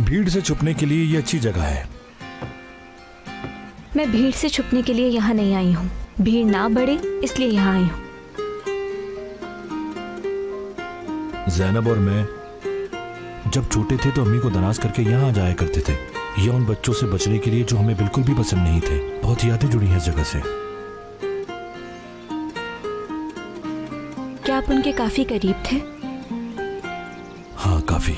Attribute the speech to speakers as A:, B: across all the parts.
A: भीड़ से छुपने के लिए ये अच्छी जगह है।
B: मैं भीड़ से छुपने के लिए यहाँ नहीं आई हूँ। भीड़ ना बढ़े इसलिए यहाँ आई हूँ।
A: ज़ैनब और मैं जब छोटे थे तो अम्मी को दराज करके यहाँ जाया करते थे, ये उन बच्चों से बचने के लिए जो हमें बिल्कुल भी पसंद नहीं थे। बहुत यादें जुड़ी हैं इस जगह से।
B: क्या आप उनके काफी करीब थे?
A: हाँ, काफी।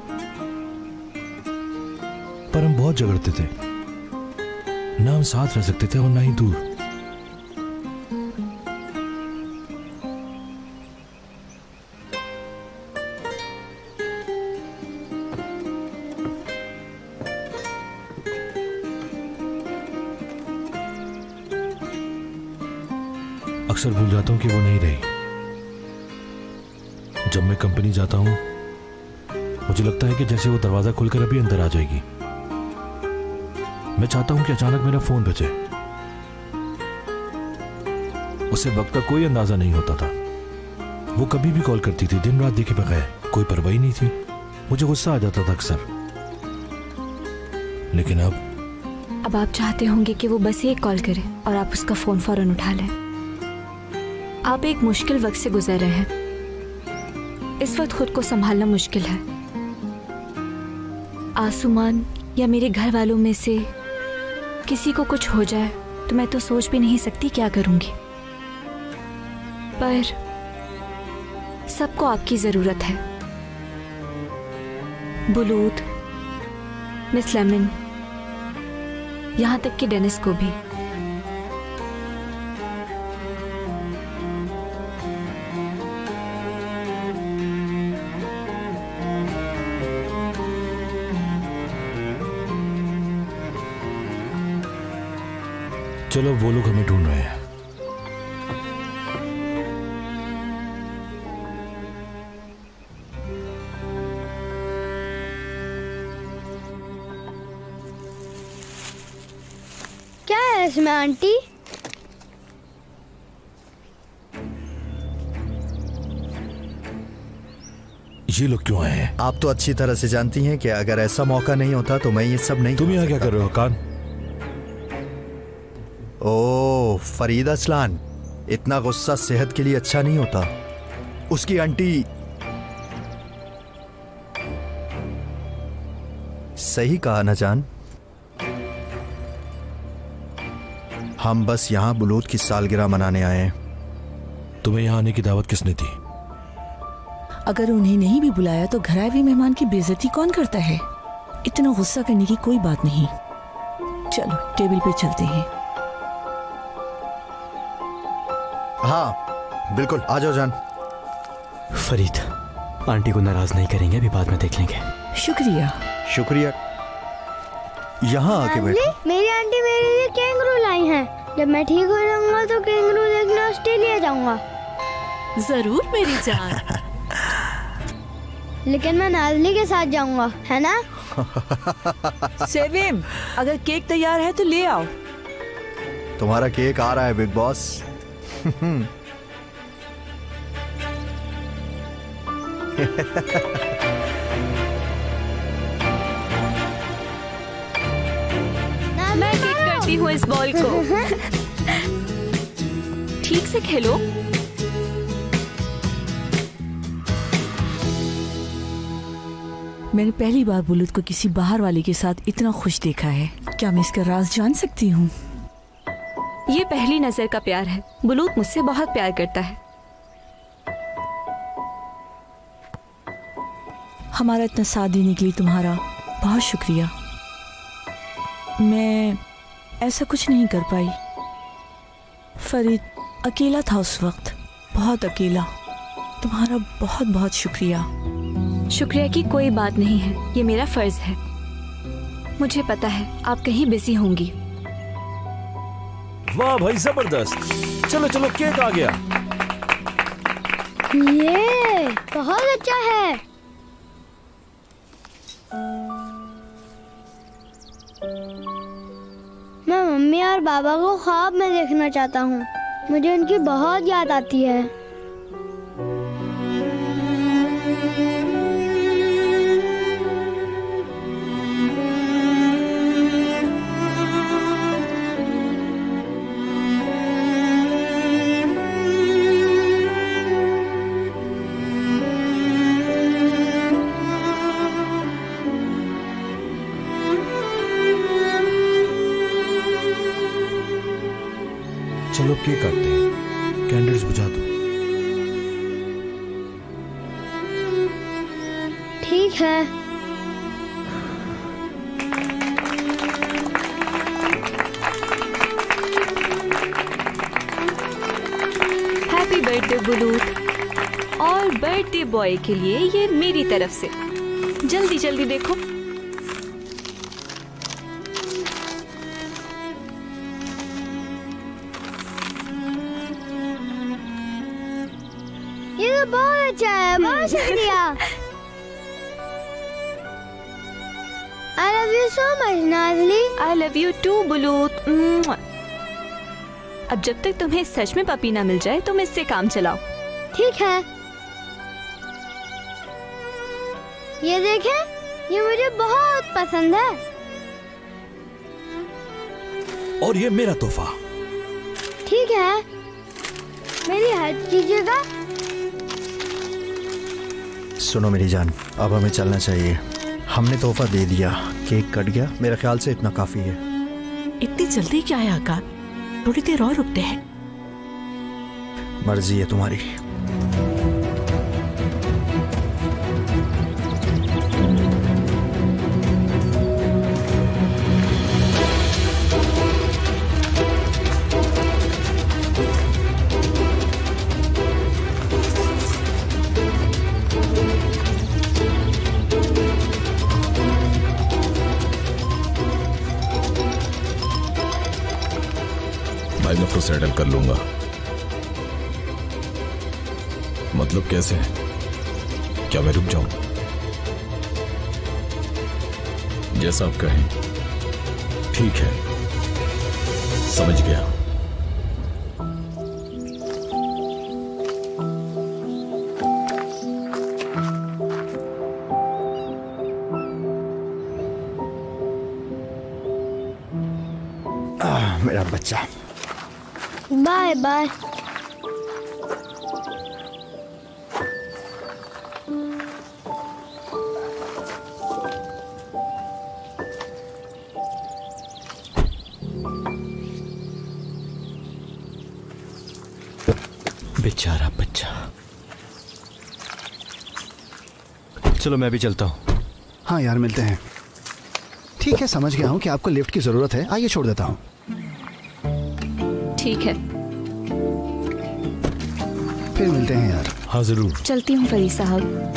A: पर हम बहुत झगड़ते थे, ना हम साथ रह सकते थे और ना ही दूर। अक्सर भूल जाता हूं कि वो नहीं रही। जब मैं कंपनी जाता हूं मुझे लगता है कि जैसे वो दरवाजा खुलकर अभी अंदर आ जाएगी। मैं चाहता हूं कि अचानक मेरा फोन बजे। उसे वक्त का कोई अंदाजा नहीं होता था। वो कभी भी कॉल करती थी, दिन रात देखे बगैर, कोई परवाही नहीं थी। मुझे गुस्सा आ जाता था अक्सर। लेकिन अब
B: आप चाहते होंगे कि वो बस एक कॉल करे और आप उसका फोन फौरन उठा लें। आप एक मुश्किल वक्त से गुजर रहे हैं। इस वक्त खुद को संभालना मुश्किल है। आसुमान या मेरे घर वालों में से किसी को कुछ हो जाए तो मैं तो सोच भी नहीं सकती क्या करूंगी। पर सबको आपकी जरूरत है। बुलूद, मिस लेमन, यहां तक कि डेनिस को भी।
A: चलो, वो लोग हमें ढूंढ रहे हैं।
C: क्या है इसमें आंटी?
A: ये लोग क्यों आए हैं?
D: आप तो अच्छी तरह से जानती हैं कि अगर ऐसा मौका नहीं होता तो मैं ये सब नहीं।
A: तुम यहाँ क्या कर रहे हो कान?
D: ओह फरीद असलान, इतना गुस्सा सेहत के लिए अच्छा नहीं होता। उसकी आंटी सही कहा ना जान। हम बस यहाँ बुलूद की सालगिरह मनाने आए हैं।
A: तुम्हें यहाँ आने की दावत किसने दी?
E: अगर उन्हें नहीं भी बुलाया तो घर आए हुए मेहमान की बेइज्जती कौन करता है? इतना गुस्सा करने की कोई बात नहीं। चलो टेबल पे चलते हैं।
D: हाँ बिल्कुल, आ जाओ जान।
F: फरीद, आंटी को नाराज नहीं करेंगे, अभी बाद में देख लेंगे।
E: शुक्रिया।
D: शुक्रिया। यहाँ आके बैठो।
C: मेरी आंटी मेरे लिए कैंगरू लाई हैं। जब मैं ठीक हो जाऊंगा तो कैंगरू देखने ऑस्ट्रेलिया जाऊंगा।
E: जरूर मेरी जान।
C: लेकिन मैं नाज़ली के साथ जाऊंगा, है ना?
E: सेविम, अगर केक तैयार है तो ले आओ।
D: तुम्हारा केक आ रहा है बिग बॉस।
B: मैं किक करती हूँ इस बॉल को। ठीक से खेलो।
E: मैंने पहली बार बुलूद को किसी बाहर वाले के साथ इतना खुश देखा है। क्या मैं इसका राज जान सकती हूँ?
B: ये पहली नजर का प्यार है। बुलूद मुझसे बहुत प्यार करता है।
E: हमारा इतना साथ देने के लिए तुम्हारा बहुत शुक्रिया। मैं ऐसा कुछ नहीं कर पाई। फरीद अकेला था उस वक्त, बहुत अकेला। तुम्हारा बहुत बहुत शुक्रिया।
B: शुक्रिया की कोई बात नहीं है, ये मेरा फर्ज है। मुझे पता है आप कहीं बिजी होंगी।
A: वाह भाई, जबरदस्त। चलो चलो, केक आ गया।
C: ये बहुत अच्छा है। मैं मम्मी और बाबा को ख्वाब में देखना चाहता हूँ। मुझे उनकी बहुत याद आती है।
A: केक काटते हैं। कैंडल्स बुझा दो।
C: ठीक है।
B: Happy birthday Bulut. और बर्थडे बॉय के लिए ये मेरी तरफ से। जल्दी जल्दी देखो।
C: ये तो बहुत अच्छा है, बहुत शुक्रिया। I love you so much, Nazli.
B: I love you too, बुलूत। अब जब तक तुम्हें सच में पपी ना मिल जाए तुम इससे काम चलाओ।
C: ठीक है। ये देखें, ये मुझे बहुत पसंद है।
A: और ये मेरा तोहफा।
C: ठीक है, मेरी हेल्प कीजिएगा।
D: सुनो मेरी जान, अब हमें चलना चाहिए। हमने तोहफा दे दिया, केक कट गया, मेरे ख्याल से इतना काफी है।
E: इतनी जल्दी क्या है आका? थोड़ी देर और रुकते हैं।
D: मर्जी है तुम्हारी।
A: भाई मैं तो सेटल कर लूंगा। मतलब कैसे? क्या मैं रुक जाऊं? जैसा आप कहें। ठीक है, समझ गया।
D: मेरा बच्चा।
C: Bye bye.
F: बेचारा बच्चा। चलो मैं भी चलता हूँ।
G: हाँ यार, मिलते हैं। ठीक है, समझ गया हूँ कि आपको लिफ्ट की जरूरत है। आइए, छोड़ देता हूँ।
B: ठीक है,
G: फिर मिलते हैं यार।
A: हाँ जरूर।
B: चलती हूँ फरीद साहब।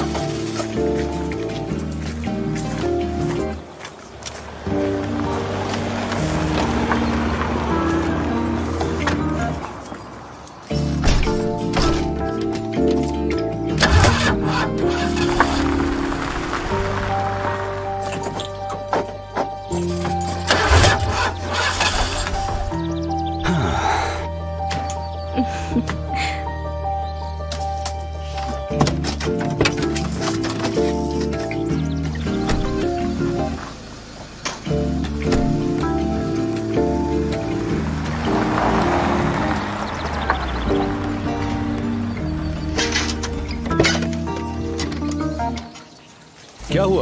A: क्या हुआ?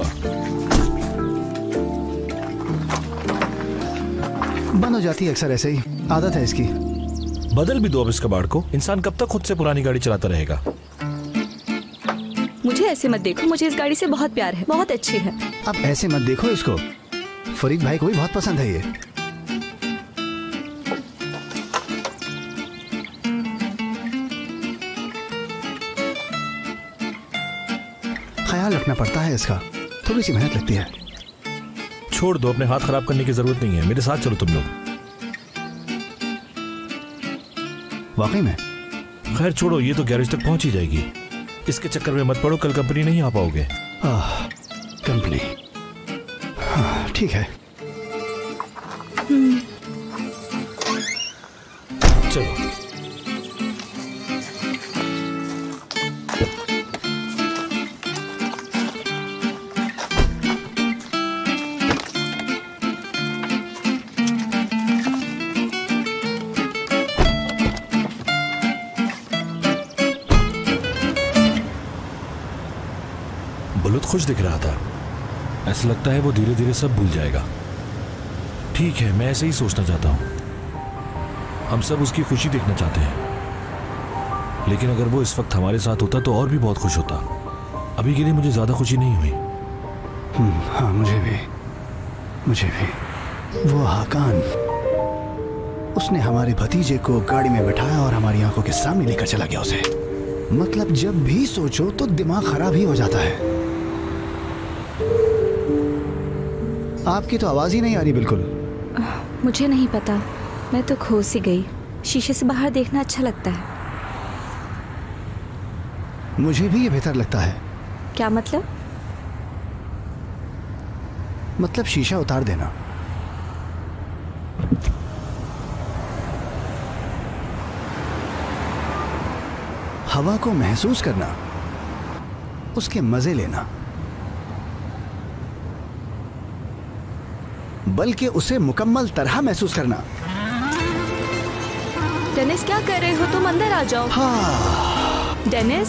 G: बंद हो जाती है अक्सर, ऐसे ही आदत है इसकी।
A: बदल भी दो अब इस कबाड़ को। इंसान कब तक खुद से पुरानी गाड़ी चलाता रहेगा?
B: मुझे ऐसे मत देखो, मुझे इस गाड़ी से बहुत प्यार है, बहुत अच्छी है।
G: अब ऐसे मत देखो इसको, फरीद भाई को भी बहुत पसंद है ये। ख्याल रखना पड़ता है इसका, थोड़ी सी मेहनत लगती है।
A: छोड़ दो, अपने हाथ खराब करने की जरूरत नहीं है। मेरे साथ चलो तुम लोग।
G: वाकई में?
A: खैर छोड़ो, ये तो गैरेज तक पहुंच ही जाएगी। इसके चक्कर में मत पड़ो, कल कंपनी नहीं आ पाओगे।
G: कंपनी? हाँ, ठीक है।
A: चलो। बुलूत खुश दिख रहा था। ऐसा लगता है वो धीरे धीरे सब भूल जाएगा। ठीक है, मैं ऐसे ही सोचना चाहता हूँ। हम सब उसकी खुशी देखना चाहते हैं, लेकिन अगर वो इस वक्त हमारे साथ होता तो और भी बहुत खुश होता। अभी के लिए मुझे ज्यादा खुशी नहीं हुई।
G: हाँ, मुझे भी। वो हाकान, उसने हमारे भतीजे को गाड़ी में बिठाया और हमारी आंखों के सामने लेकर चला गया उसे। मतलब जब भी सोचो तो दिमाग खराब ही हो जाता है। आपकी तो आवाज ही नहीं आ रही बिल्कुल।
B: मुझे नहीं पता, मैं तो खो सी गई। शीशे से बाहर देखना अच्छा लगता है।
G: मुझे भी ये बेहतर लगता है।
B: क्या मतलब?
G: मतलब शीशा उतार देना। हवा को महसूस करना, उसके मजे लेना, बल्कि उसे मुकम्मल तरह महसूस करना।
B: डेनिस, क्या कर रहे हो तुम? अंदर आ जाओ।
G: हाँ।
B: डेनिस,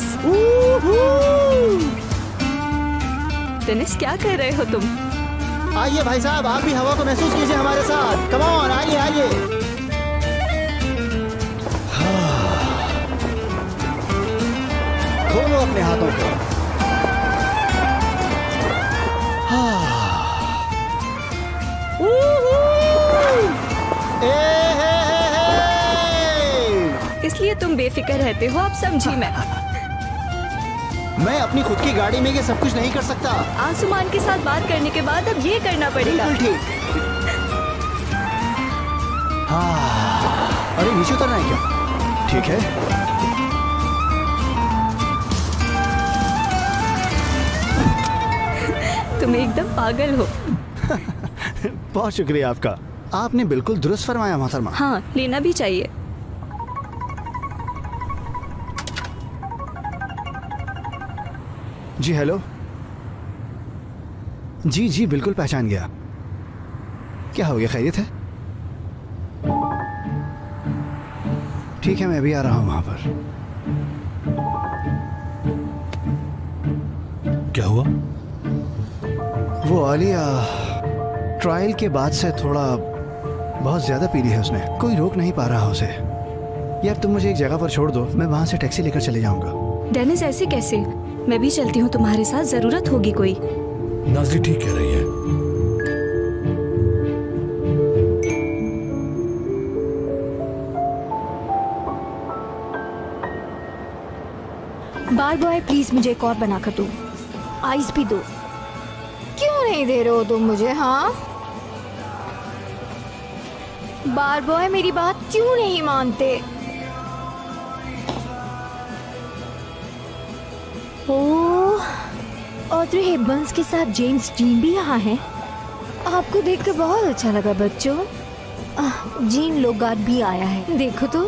B: डेनिस क्या कर रहे हो तुम?
G: आइए भाई साहब, आप भी हवा को महसूस कीजिए हमारे साथ। कम ऑन, आइए आइए। खोलो अपने हाथों को।
B: इसलिए तुम बेफिक्र रहते हो, आप समझी।
G: मैं अपनी खुद की गाड़ी में ये सब कुछ नहीं कर सकता।
B: आसमान के साथ बात करने के बाद अब ये करना पड़ेगा।
G: बिल्कुल ठीक। हाँ, अरे नीचे उतरना है क्या? ठीक है।
B: तुम एकदम पागल हो।
G: बहुत शुक्रिया आपका, आपने बिल्कुल दुरुस्त फरमाया मोहतरमा।
B: हाँ, लेना भी चाहिए।
G: जी हेलो। जी जी बिल्कुल पहचान गया। क्या हो गया, खैरियत है? ठीक है, मैं भी आ रहा हूं वहां पर।
A: क्या हुआ?
G: वो आलिया ट्रायल के बाद से थोड़ा बहुत ज्यादा पी ली है उसने। कोई रोक नहीं पा रहा उसे। यार तुम मुझे एक जगह पर छोड़ दो, मैं वहां से टैक्सी लेकर चले जाऊंगा।
B: डेनिस, ऐसे कैसे? मैं भी चलती हूँ तुम्हारे साथ, जरूरत होगी कोई।
A: नाज़ी ठीक कह रही है।
B: बार बॉय प्लीज मुझे एक और बना कर दो। आइस भी दो।
C: क्यों नहीं दे रहे हो तुम मुझे? हाँ बार बॉय, मेरी बात क्यों नहीं मानते? ओह, ऑड्री हेपबर्न के साथ जेम्स डीन भी यहाँ हैं। आपको देखकर बहुत अच्छा लगा बच्चों। जीन लोगार्ड भी आया है, देखो तो।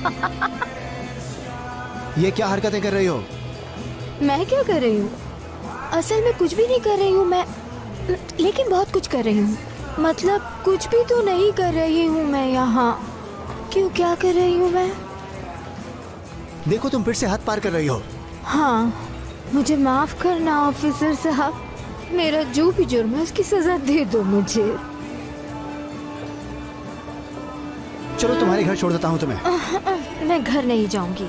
G: ये क्या हरकतें कर रही हो?
C: मैं क्या कर रही हूँ? असल में कुछ भी नहीं कर रही हूँ मैं, लेकिन बहुत कुछ कर रही हूँ। मतलब कुछ भी तो नहीं कर रही हूँ मैं यहाँ। क्यों, क्या कर रही हूँ मैं?
G: देखो तुम फिर से हाथ पार कर रही हो।
C: हाँ, मुझे माफ करना ऑफिसर साहब। मेरा जो भी जुर्म है उसकी सजा दे दो मुझे।
G: चलो तुम्हारे घर छोड़ देता हूँ तुम्हें।
C: मैं घर नहीं जाऊंगी।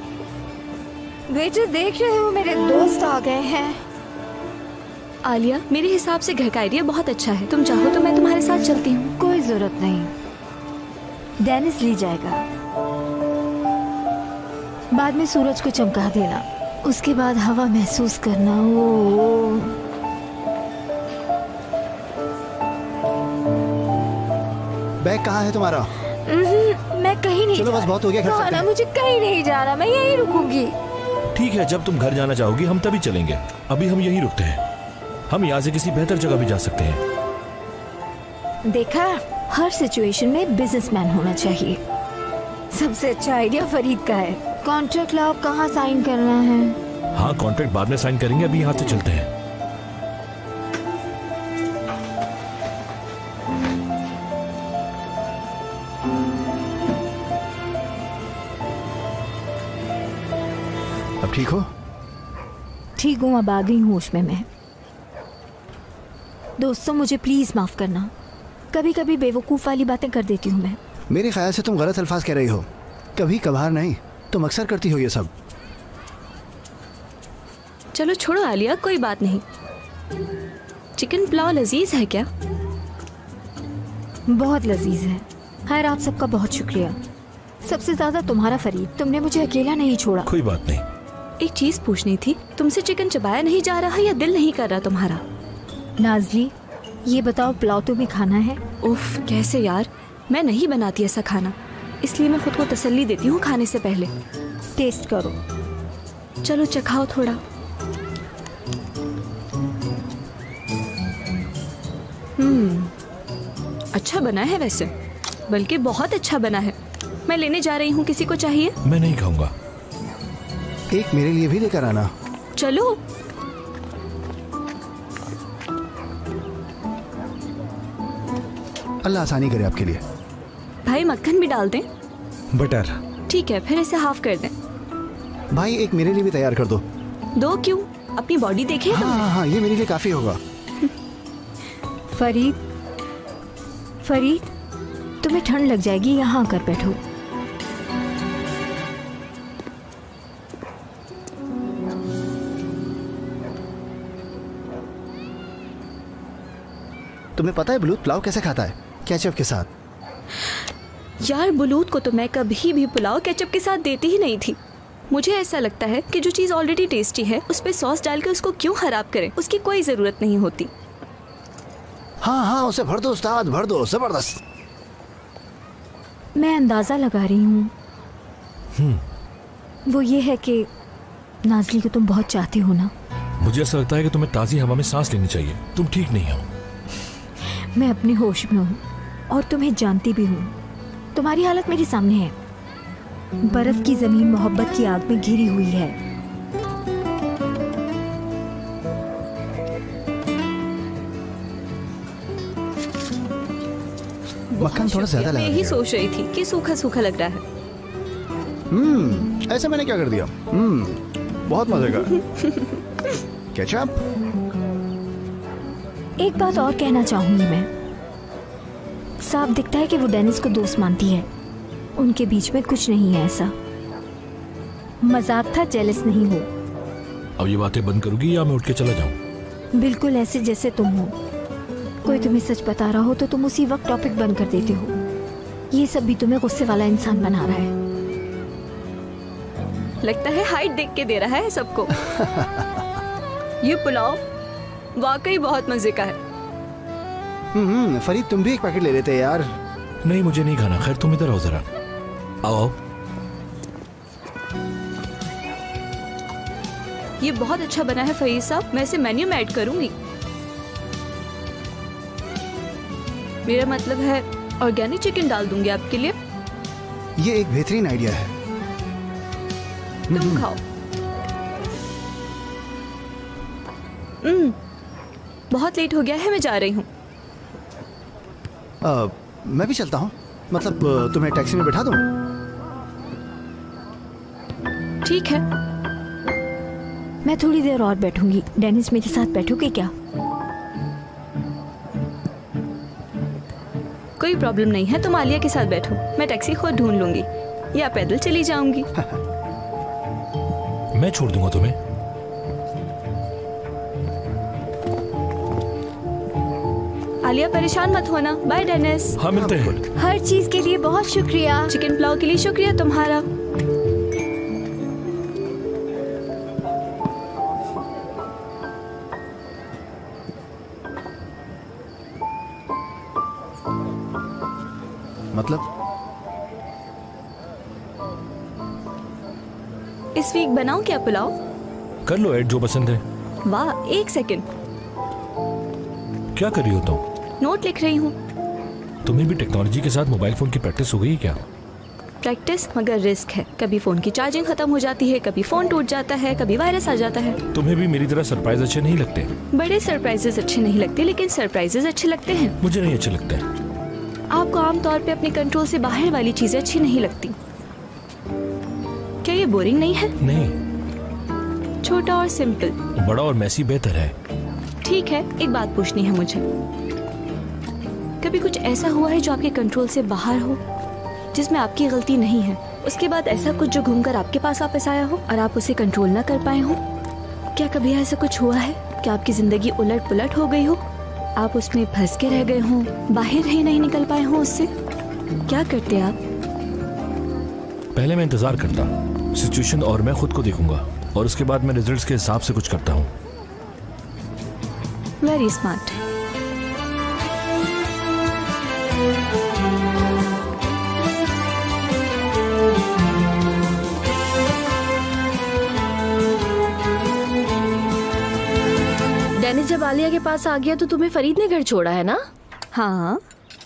C: बेटे देख रहे हो, मेरे दोस्त आ गए हैं।
B: आलिया, मेरे हिसाब से घर का आइडिया बहुत अच्छा है। तुम चाहो तो मैं तुम्हारे साथ चलती हूँ।
C: कोई जरूरत नहीं, डेनिस ले जाएगा। बाद में सूरज को चमका देना, उसके बाद हवा महसूस करना। ओ
G: बैग कहाँ है तुम्हारा?
C: मैं कहीं नहीं।
G: चलो बस बहुत हो गया, घर चलते हैं।
C: मुझे कहीं नहीं जाना, मैं यहीं रुकूंगी।
A: ठीक है, जब तुम घर जाना चाहोगी हम तभी चलेंगे। अभी हम यहीं रुकते हैं। हम यहाँ से किसी बेहतर जगह भी जा सकते हैं।
C: देखा, हर सिचुएशन में बिजनेसमैन होना चाहिए। सबसे अच्छा आइडिया फरीद का है। कॉन्ट्रैक्ट लाओ, कहाँ साइन करना है?
A: हाँ, कॉन्ट्रैक्ट बाद में साइन करेंगे, अभी यहाँ से चलते हैं।
G: अब ठीक हो?
C: ठीक हूँ, अब आ गई हूँ होश में मैं। दोस्तों मुझे प्लीज माफ करना, कभी कभी बेवकूफ वाली बातें कर देती हूँ मैं।
G: मेरे ख्याल से तुम गलत अल्फाज कह रही हो। कभी कभार नहीं, तुम अक्सर करती हो ये सब।
B: चलो छोड़ो आलिया, कोई बात नहीं। चिकन पुलाव लजीज है क्या?
C: बहुत लजीज है। खैर, आप सबका बहुत शुक्रिया। सबसे ज्यादा तुम्हारा फरीद, तुमने मुझे अकेला नहीं छोड़ा।
A: कोई बात नहीं।
B: एक चीज पूछनी थी, तुमसे चिकन चबाया नहीं जा रहा या दिल नहीं कर रहा तुम्हारा?
C: नाजली, ये बताओ पुलाव तुम्हें खाना है?
B: उफ, कैसे यार, मैं नहीं बनाती ऐसा खाना, इसलिए मैं खुद को तसल्ली देती हूँ खाने से पहले।
C: टेस्ट करो।
B: चलो चखाओ थोड़ा। अच्छा बना है वैसे, बल्कि बहुत अच्छा बना है। मैं लेने जा रही हूँ, किसी को चाहिए?
A: मैं नहीं खाऊंगा।
G: एक मेरे लिए भी लेकर आना।
B: चलो।
G: अल्लाह आसानी करे आपके लिए।
B: भाई मक्खन भी डाल दें?
F: बटर।
B: ठीक है, फिर इसे हाफ कर दें।
G: भाई एक मेरे लिए भी तैयार कर दो।
B: दो क्यों? अपनी बॉडी देखी है तुमने?
G: हाँ, ये मेरे लिए काफी होगा।
C: फरीद, फरीद, तुम्हें ठंड लग जाएगी, यहाँ आकर बैठो।
G: तुम्हें पता है बलूत पुलाव कैसे खाता है? केचप के साथ।
B: यार बलूत को तो मैं कभी भी पुलाव केचप के साथ देती ही नहीं थी। मुझे ऐसा लगता है कि जो चीज़ ऑलरेडी टेस्टी है उस पर सॉस डाल के उसको क्यों खराब करें, उसकी कोई ज़रूरत नहीं होती।
G: हाँ हाँ, उसे भर दो उस्ताद, भर दो, जबरदस्त।
C: मैं अंदाज़ा लगा रही हूँ, वो ये है कि नाजली को तुम बहुत चाहते हो ना।
A: मुझे ऐसा लगता है कि तुम्हें ताज़ी हवा में सांस लेनी चाहिए। तुम ठीक नहीं हो।
C: मैं अपने होश में हूँ और तुम्हें जानती भी हूँ। तुम्हारी हालत मेरे सामने है। बर्फ की जमीन मोहब्बत की आग में घिरी हुई है।
G: मक्खन थोड़ा ज्यादा लगा
B: मैं यही सोच रही थी कि सूखा सूखा लग रहा है।
G: ऐसे मैंने क्या कर दिया? बहुत मजे का। केचप।
C: एक बात और कहना चाहूंगी मैं। साफ दिखता है कि वो डेनिस को दोस्त मानती है। उनके बीच में कुछ नहीं है ऐसा। मजाक था, जेलस नहीं हो।
A: अब ये बातें बंद करोगी या मैं उठ के चला जाऊं?
C: बिल्कुल ऐसे जैसे तुम हो। कोई तुम्हें सच बता रहा हो तो तुम उसी वक्त टॉपिक बंद कर देते हो। ये सब भी तुम्हें गुस्से वाला इंसान बना रहा है।
B: लगता है हाइट देख के दे रहा है सबको। ये पुलाव वाकई बहुत मजे का है।
G: फरीद, तुम भी एक पैकेट ले लेते यार।
A: नहीं, मुझे नहीं खाना। खैर तुम इधर आओ जरा। आओ।
B: ये बहुत अच्छा बना है फरीद साहब, मैं इसे मेन्यू में ऐड करूंगी। मेरा मतलब है ऑर्गेनिक चिकन डाल दूंगी आपके लिए।
G: ये एक बेहतरीन आइडिया है।
B: तुम खाओ। बहुत लेट हो गया है, मैं जा रही हूँ।
G: मैं भी चलता हूँ। मतलब तुम्हें टैक्सी में बैठा दूँ?
B: ठीक है।
C: मैं थोड़ी देर और बैठूंगी। डेनिस मेरे साथ बैठोगे क्या?
B: कोई प्रॉब्लम नहीं है, तुम आलिया के साथ बैठो। मैं टैक्सी खुद ढूंढ लूंगी या पैदल चली जाऊंगी।
A: मैं छोड़ दूंगा तुम्हें।
B: आलिया परेशान मत होना। Bye Denis.
A: हाँ, मिलते हैं।
C: हर चीज के लिए बहुत शुक्रिया।
B: चिकन पुलाव के लिए शुक्रिया तुम्हारा।
G: मतलब
B: इस वीक बनाऊं क्या पुलाव?
A: कर लो ऐड, जो पसंद है।
B: वाह, एक सेकंड।
A: क्या कर रही हो तुम?
B: नोट लिख रही हूँ।
A: तुम्हें भी टेक्नोलॉजी के साथ मोबाइल फोन की प्रैक्टिस हो गई क्या?
B: प्रैक्टिस मगर रिस्क है। कभी फोन की चार्जिंग खत्म हो जाती है, कभी फोन टूट जाता है, कभी वायरस आ जाता है।
A: तुम्हें भी मेरी तरह सरप्राइज अच्छे नहीं लगते?
B: बड़े सरप्राइजेस अच्छे नहीं लगते, लेकिन सरप्राइजेस अच्छे लगते हैं।
A: मुझे नहीं अच्छे लगते।
B: आपको आमतौर पे अपने कंट्रोल से बाहर वाली चीजें अच्छी नहीं लगती। क्या ये बोरिंग नहीं है?
A: नहीं।
B: छोटा और सिंपल।
A: बड़ा और मैसी बेहतर है।
B: ठीक है, एक बात पूछनी है मुझे। कभी कुछ ऐसा हुआ है जो आपके कंट्रोल से बाहर हो? जिसमें आपकी गलती नहीं है, उसके बाद ऐसा कुछ जो घूमकर आपके पास वापस आया हो और आप उसे कंट्रोल ना कर पाए हो? क्या कभी ऐसा कुछ हुआ है कि आपकी जिंदगी उलट पुलट हो गई हो, आप उसमें फंस के रह गए हो, बाहर ही नहीं निकल पाए हो उससे? क्या करते आप?
A: पहले मैं इंतजार करता सिचुएशन और मैं खुद को देखूंगा, और उसके बाद मैं रिजल्ट्स के हिसाब से कुछ करता हूँ।
B: Very smart.
H: डेनिस जब आलिया के पास आ गया तो तुम्हें फरीद ने घर छोड़ा है ना?
B: हाँ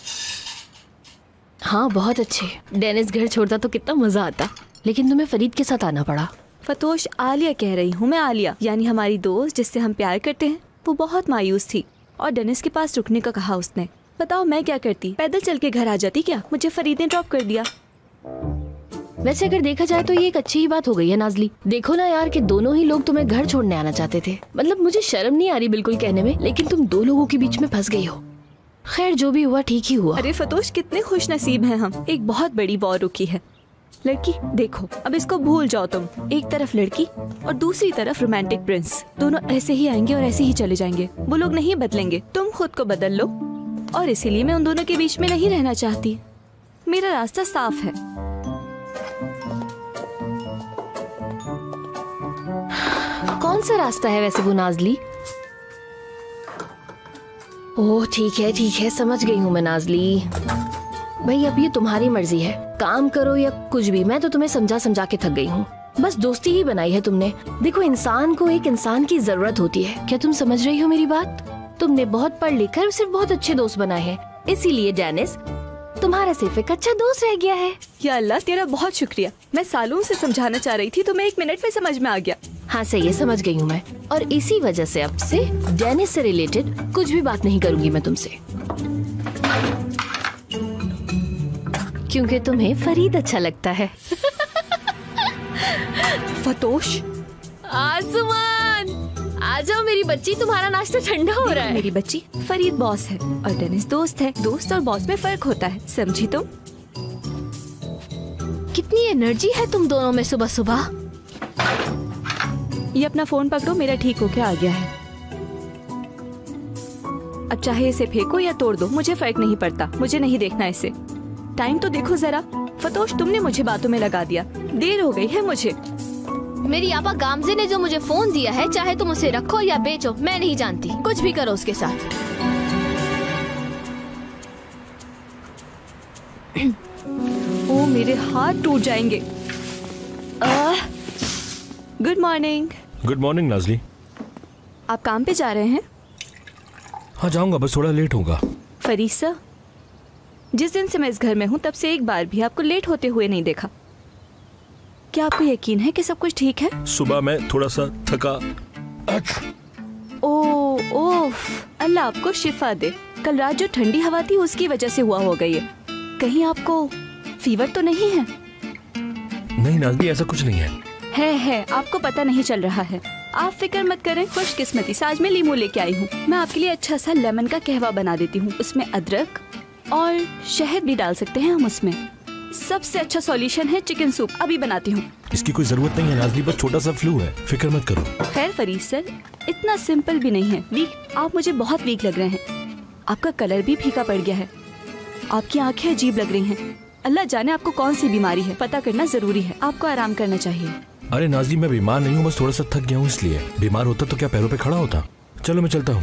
H: हाँ, बहुत अच्छे। डेनिस घर छोड़ता तो कितना मजा आता, लेकिन तुम्हें फरीद के साथ आना पड़ा।
B: फतोश, आलिया कह रही हूँ मैं, आलिया यानी हमारी दोस्त जिससे हम प्यार करते हैं। वो बहुत मायूस थी और डेनिस के पास रुकने का कहा उसने। बताओ मैं क्या करती, पैदल चल के घर आ जाती क्या? मुझे फरीद ने ड्रॉप कर दिया।
H: वैसे अगर देखा जाए तो ये एक अच्छी ही बात हो गई है नाजली। देखो ना यार कि दोनों ही लोग तुम्हें घर छोड़ने आना चाहते थे। मतलब मुझे शर्म नहीं आ रही बिल्कुल कहने में, लेकिन तुम दो लोगों के बीच में फंस गई हो। खैर जो भी हुआ ठीक ही हुआ।
B: अरे फतोश, कितने खुश नसीब हैं हम। एक बहुत बड़ी वॉर रुकी है। लड़की देखो, अब इसको भूल जाओ तुम। एक तरफ लड़की और दूसरी तरफ रोमांटिक प्रिंस, दोनों ऐसे ही आएंगे और ऐसे ही चले जाएंगे। वो लोग नहीं बदलेंगे, तुम खुद को बदल लो। और इसीलिए मैं उन दोनों के बीच में नहीं रहना चाहती। मेरा रास्ता साफ है।
H: कौन सा रास्ता है वैसे वो नाजली? ओह ठीक है, समझ गई हूँ मैं नाजली। भाई अब ये तुम्हारी मर्जी है, काम करो या कुछ भी। मैं तो तुम्हें समझा समझा के थक गई हूँ। बस दोस्ती ही बनाई है तुमने। देखो, इंसान को एक इंसान की जरूरत होती है। क्या तुम समझ रही हो मेरी बात? तुमने बहुत पढ़ लिख कर सिर्फ बहुत अच्छे दोस्त बनाए हैं, इसीलिए डेनिस तुम्हारा सिर्फ एक अच्छा दोस्त रह गया है।
B: या अल्लाह, तेरा बहुत शुक्रिया। मैं सालों से समझाना चाह रही थी, तुम्हें 1 मिनट में समझ में आ गया।
H: हाँ सही है, समझ गई हूँ मैं। और इसी वजह से अब से डेनिस से रिलेटेड कुछ भी बात नहीं करूंगी मैं तुमसे, क्योंकि तुम्हें फरीद अच्छा लगता है।
B: फतोश,
H: आसमान आ जाओ मेरी बच्ची, तुम्हारा नाश्ता ठंडा हो रहा है।
B: मेरी बच्ची, फरीद बॉस है और डेनिस दोस्त है। दोस्त और बॉस में फर्क होता है, समझी तुम?
H: कितनी एनर्जी है तुम दोनों में सुबह सुबह।
B: ये अपना फोन पकड़ो, मेरा ठीक होके आ गया है। अब चाहे इसे फेंको या तोड़ दो, मुझे फर्क नहीं पड़ता। मुझे नहीं देखना इसे। टाइम तो देखो जरा। फतोश, तुमने मुझे बातों में लगा दिया। देर हो गई है मुझे।
H: मेरी आपा गामजे ने जो मुझे फोन दिया है, चाहे तुम उसे रखो या बेचो, मैं नहीं जानती। कुछ भी करो उसके साथ।
B: ओ मेरे हाथ टूट जाएंगे। Good morning.
A: Good morning Nazli.
B: आप काम पे जा रहे हैं?
A: हाँ जाऊंगा, बस थोड़ा लेट होगा।
B: फरीद सर, जिस दिन से मैं इस घर में हूँ तब से एक बार भी आपको लेट होते हुए नहीं देखा। क्या आपको यकीन है कि सब कुछ ठीक है?
A: सुबह मैं थोड़ा सा थका।
B: ओह, अल्लाह आपको शिफा दे। कल रात जो ठंडी हवा थी उसकी वजह से हुआ होगा ये। कहीं आपको फीवर तो नहीं है?
A: नहीं नाजली, ऐसा कुछ नहीं है।
B: है, आपको पता नहीं चल रहा है। आप फिक्र मत करें। खुशकिस्मती से आज मैं लीमू लेके आई हूँ। मैं आपके लिए अच्छा सा लेमन का कहवा बना देती हूँ। उसमें अदरक और शहद भी डाल सकते हैं हम उसमें। सबसे अच्छा सॉल्यूशन है चिकन सूप। अभी बनाती हूँ।
A: इसकी कोई जरूरत नहीं है नाजली, बस छोटा सा फ्लू है, फिक्र मत करो।
B: खैर फरीद सर, इतना सिंपल भी नहीं है। वीक, आप मुझे बहुत वीक लग रहे हैं। आपका कलर भी फीका पड़ गया है। आपकी आंखें अजीब लग रही हैं। अल्लाह जाने आपको कौन सी बीमारी है, पता करना जरूरी है। आपको आराम करना चाहिए।
A: अरे नाजली, मैं बीमार नहीं हूँ, बस थोड़ा सा थक गया हूँ इसलिए। बीमार होता तो क्या पैरों पे खड़ा होता। चलो मैं चलता हूँ।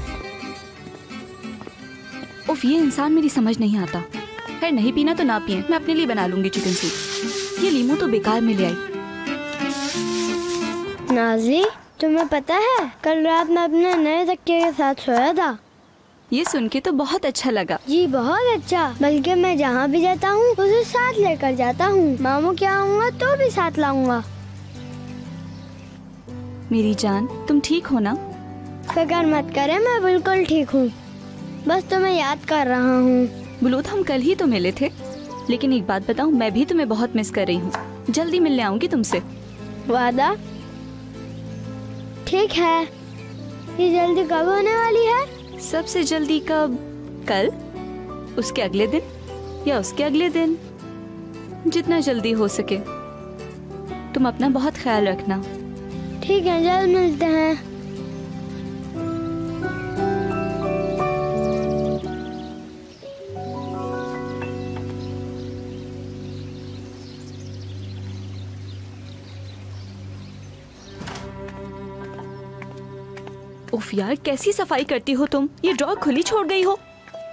B: उफ, ये इंसान मेरी समझ नहीं आता। खैर नहीं पीना तो ना पिए, मैं अपने लिए बना लूंगी चिकन सूप। ये लीमू तो बेकार में ले आई।
C: नाज़ी, तुम्हें पता है कल रात मैं अपने नए तकिए के साथ सोया था।
B: ये सुन के तो बहुत अच्छा लगा।
C: जी बहुत अच्छा। बल्कि मैं जहाँ भी जाता हूँ उसे साथ लेकर जाता हूँ। मामू क्या आऊँगा तो भी साथ लाऊंगा।
B: मेरी जान, तुम ठीक हो ना?
C: फिक्र मत करे, मैं बिल्कुल ठीक हूँ। बस तुम्हें याद कर रहा हूँ।
B: बुलूत, हम कल ही तो मिले थे, लेकिन एक बात बताऊं, मैं भी तुम्हें बहुत मिस कर रही हूँ। जल्दी मिलने आऊंगी तुमसे।
C: वादा? ठीक है। ये जल्दी कब होने वाली है?
B: सबसे जल्दी कब? कल, उसके अगले दिन या उसके अगले दिन? जितना जल्दी हो सके। तुम अपना बहुत ख्याल रखना।
C: ठीक है, जल्द मिलते हैं।
B: उफ यार, कैसी सफाई करती हो तुम। ये ड्रॉर खुली छोड़ गई हो।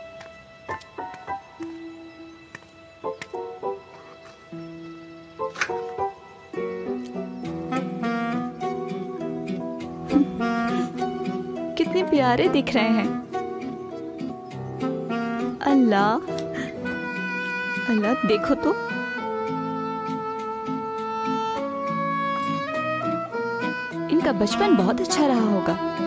B: कितने प्यारे दिख रहे हैं। अल्लाह अल्लाह, देखो तो। इनका बचपन बहुत अच्छा रहा होगा।